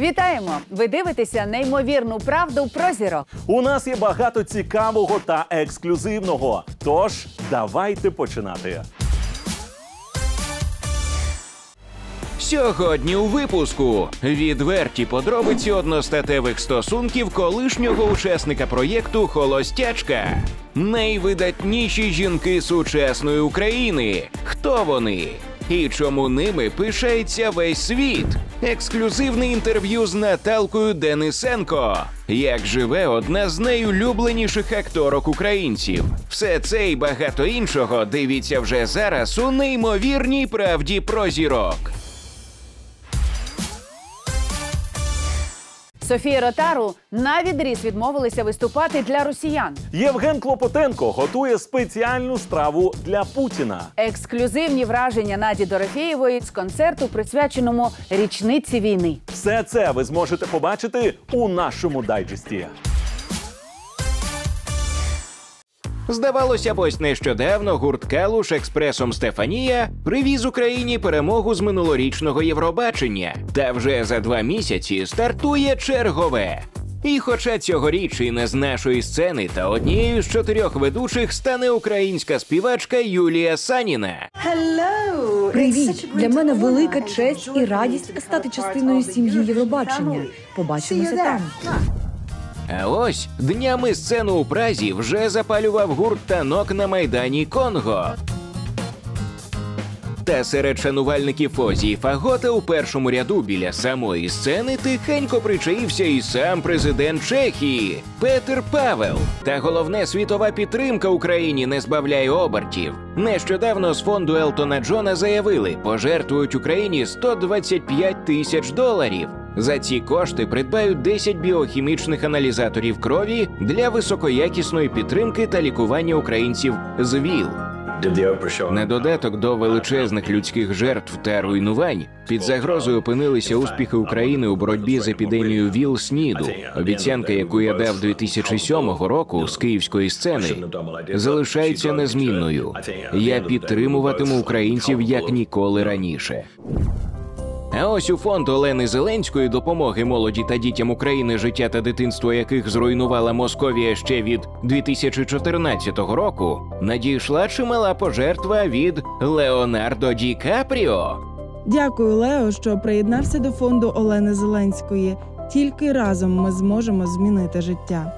Вітаємо! Ви дивитеся неймовірну правду про зірок. У нас є багато цікавого та ексклюзивного. Тож, давайте починати. Сьогодні у випуску відверті подробиці одностатевих стосунків колишнього учасника проєкту «Холостячка». Найвидатніші жінки сучасної України. Хто вони? І чому ними пишається весь світ? Ексклюзивне інтерв'ю з Наталкою Денисенко. Як живе одна з найулюбленіших акторок українців. Все це і багато іншого дивіться вже зараз у неймовірній правді про зірок. Софія Ротару навідріз відмовилася виступати для росіян. Євген Клопотенко готує спеціальну страву для Путіна. Ексклюзивні враження Наді Дорофєєвої з концерту, присвяченому річниці війни. Все це ви зможете побачити у нашому дайджесті. Здавалося б, ось нещодавно гурт «Калуш» експресом «Стефанія» привіз Україні перемогу з минулорічного Євробачення. Та вже за 2 місяці стартує чергове. І хоча цьогоріч і не з нашої сцени, та однією з 4 ведучих стане українська співачка Юлія Саніна. Привіт! Для мене велика честь і радість стати частиною сім'ї Євробачення. Побачимося там. А ось днями сцену у Празі вже запалював гурт «Танок» на Майдані Конго. Та серед шанувальників Фозі і Фагота у першому ряду біля самої сцени тихенько причаївся і сам президент Чехії Петр Павел. Та головне, світова підтримка Україні не збавляє обертів. Нещодавно з фонду Елтона Джона заявили, пожертвують Україні $125 тисяч. За ці кошти придбають 10 біохімічних аналізаторів крові для високоякісної підтримки та лікування українців з ВІЛ. На додаток до величезних людських жертв та руйнувань під загрозою опинилися успіхи України у боротьбі з епідемією ВІЛ-СНІДу. Обіцянка, яку я дав 2007 року з київської сцени, залишається незмінною. Я підтримуватиму українців як ніколи раніше. А ось у фонд Олени Зеленської допомоги молоді та дітям України, життя та дитинство яких зруйнувала Московія ще від 2014 року, надійшла чимала пожертва від Леонардо Ді Капріо. Дякую, Лео, що приєднався до фонду Олени Зеленської. Тільки разом ми зможемо змінити життя.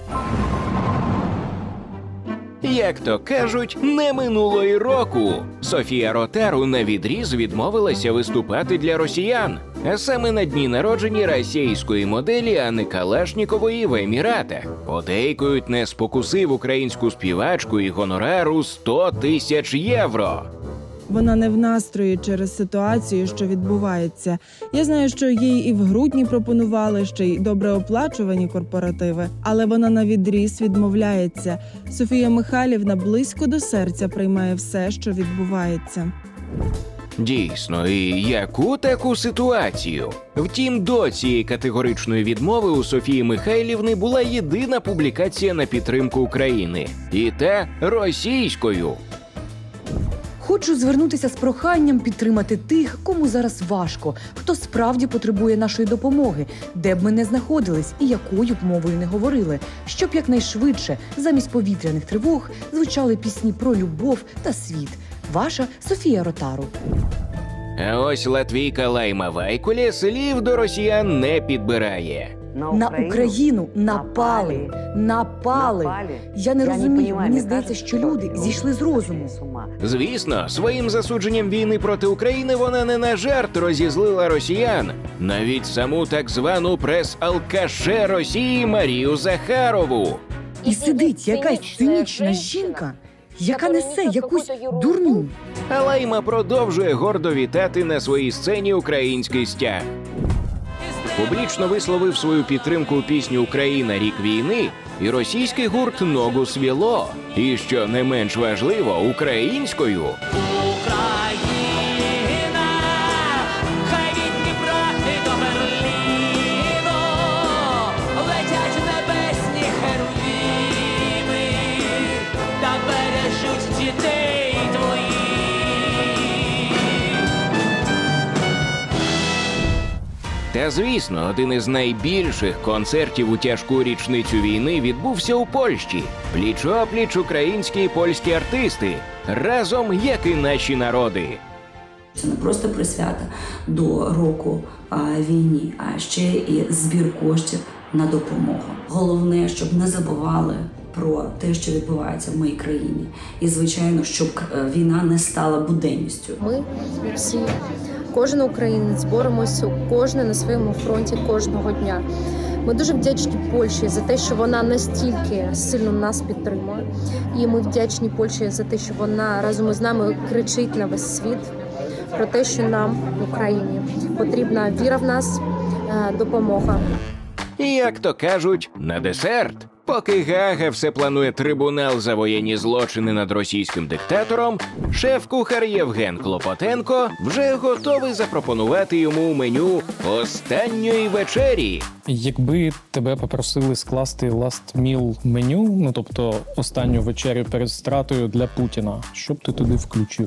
Як то кажуть, не минуло й року. Софія Ротару навідріз відмовилася виступати для росіян. А саме на дні народження російської моделі Анни Калашнікової в Еміратах. Подейкують, не спокусив українську співачку і гонорару $100 тисяч. Вона не в настрої через ситуацію, що відбувається. Я знаю, що їй і в грудні пропонували, ще й добре оплачувані корпоративи. Але вона навідріз відмовляється. Софія Михайлівна близько до серця приймає все, що відбувається. Дійсно, і яку таку ситуацію? Втім, до цієї категоричної відмови у Софії Михайлівни була єдина публікація на підтримку України. І та російською. Хочу звернутися з проханням підтримати тих, кому зараз важко, хто справді потребує нашої допомоги, де б ми не знаходились і якою б мовою не говорили, щоб якнайшвидше, замість повітряних тривог, звучали пісні про любов та світ. Ваша Софія Ротару. А ось латвійка Лайма Вайкуле слів до росіян не підбирає. На Україну напали. Напали. Я не розумію, мені здається, що люди зійшли з розуму. Звісно, своїм засудженням війни проти України вона не на жарт розізлила росіян. Навіть саму так звану прес-алкаше Росії Марію Захарову. І сидить якась цинічна жінка, яка несе якусь дурню. А Лайма продовжує гордо вітати на своїй сцені український стяг. Публічно висловив свою підтримку у пісні «Україна. Рік війни» і російський гурт «Ногу свело». І, що не менш важливо, українською. Та, звісно, один із найбільших концертів у тяжку річницю війни відбувся у Польщі. Пліч-опліч українські і польські артисти. Разом, як і наші народи. Це не просто присвята до року війні, а ще і збір коштів на допомогу. Головне, щоб не забували про те, що відбувається в моїй країні. І, звичайно, щоб війна не стала буденністю. Ми всі, кожен українець, боремося кожен на своєму фронті кожного дня. Ми дуже вдячні Польщі за те, що вона настільки сильно нас підтримує. І ми вдячні Польщі за те, що вона разом із нами кричить на весь світ про те, що нам в Україні потрібна віра в нас, допомога. І, як то кажуть, на десерт. Поки Гаага все планує трибунал за воєнні злочини над російським диктатором, шеф-кухар Євген Клопотенко вже готовий запропонувати йому у меню останньої вечері. Якби тебе попросили скласти last meal меню, тобто останню вечерю перед стратою для Путіна, що б ти туди включив?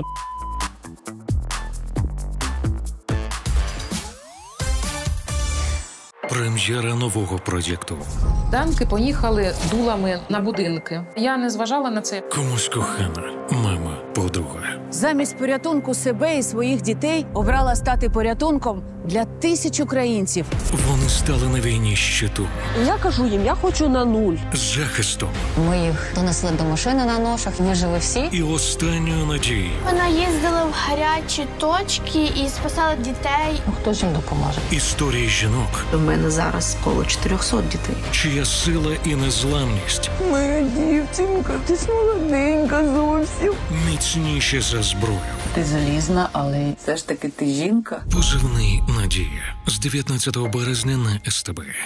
Прем'єра нового проєкту. Танки поїхали дулами на будинки. Я не зважала на це. Комусь кохана, мама, подруга. Замість порятунку себе і своїх дітей обрала стати порятунком для тисяч українців. Вони стали на війні щиту. Я кажу їм, я хочу на нуль. Захистом. Ми їх донесли до машини на ношах, вижили всі. І останньою надією. Вона їздила в гарячі точки і спасала дітей. Хто ж їм допоможе? Історії жінок. У мене зараз коло 400 дітей. Чия сила і незламність. Моя дівчинка, ти ж молоденька зовсім. Міцніші за зброю. Ти залізна, але все ж таки ти жінка. Позивний «Надія» з 19 березня на СТБ.